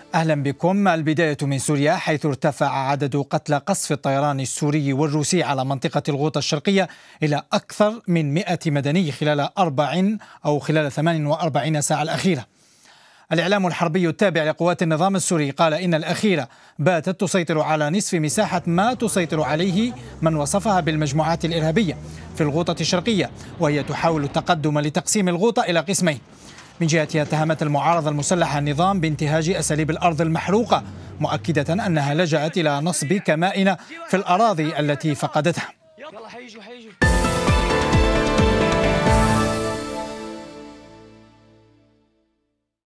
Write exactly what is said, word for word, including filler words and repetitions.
أهلا بكم. البداية من سوريا، حيث ارتفع عدد قتلى قصف الطيران السوري والروسي على منطقة الغوطة الشرقية إلى أكثر من مئة مدني خلال أربع أو خلال ثمان وأربعين ساعة الأخيرة. الإعلام الحربي التابع لقوات النظام السوري قال إن الأخيرة باتت تسيطر على نصف مساحة ما تسيطر عليه من وصفها بالمجموعات الإرهابية في الغوطة الشرقية، وهي تحاول التقدم لتقسيم الغوطة إلى قسمين. من جهتها اتهمت المعارضة المسلحة النظام بانتهاج أساليب الأرض المحروقة، مؤكدة أنها لجأت إلى نصب كمائن في الأراضي التي فقدتها.